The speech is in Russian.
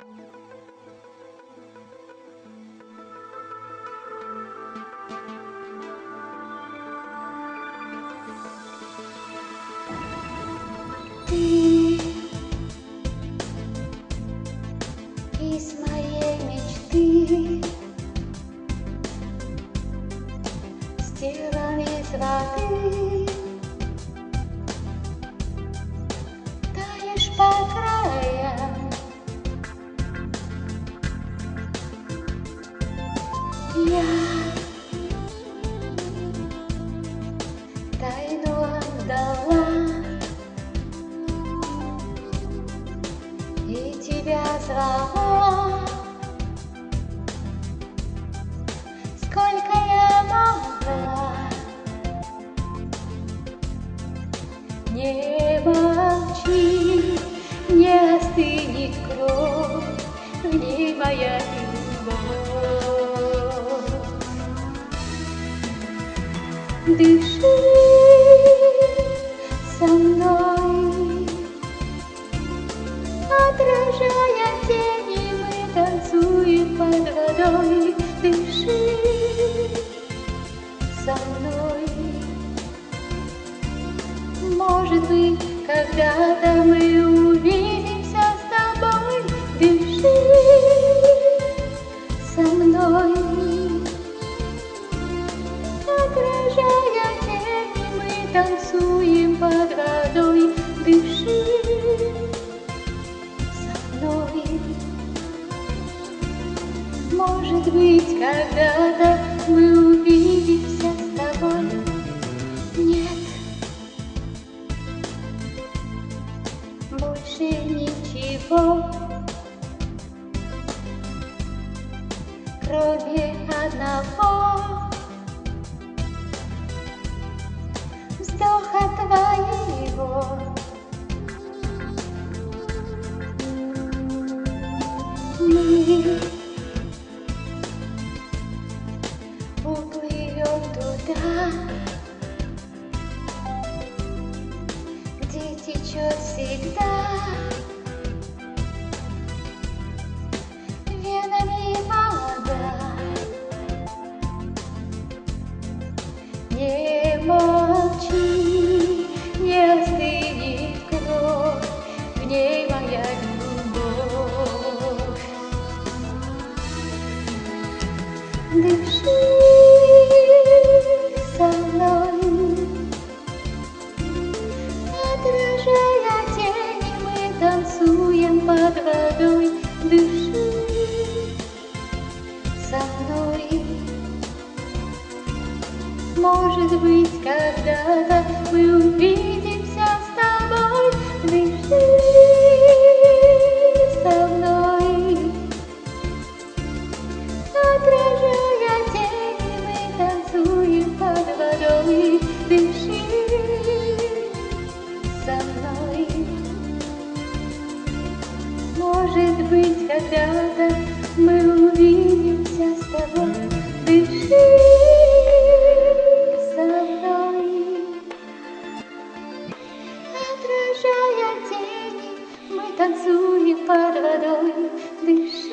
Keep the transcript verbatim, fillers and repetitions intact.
Ты из моей мечты сделан из воды, таешь по краям. Я тайну отдала и тебя звала. Сколько я могла, не молчи, не остынет кровь, в ней моя любовь. Дыши со мной, отражая тени, мы танцуем под водой. Дыши со мной, может быть, когда-то мы увидимся с тобой. Дыши со мной, отражая тени, мы танцуем под водой. Дыши со мной, может быть, когда-то мы увидимся с тобой. Нет, больше ничего, кроме одного вздоха твоего. Мы уплывем туда, где течет всегда венами вода. Не молчи, не остынет кровь, в ней моя любовь. Дыши со мной, отражая тени, мы танцуем под водой. Дыши со мной, может быть, когда-то мы увидимся с тобой. Дыши со мной, отражая тени, мы танцуем под водой. Дыши со мной, может быть, когда-то мы увидимся с тобой. Дыши со мной, отражая тени, мы танцуем под водой. Дыши.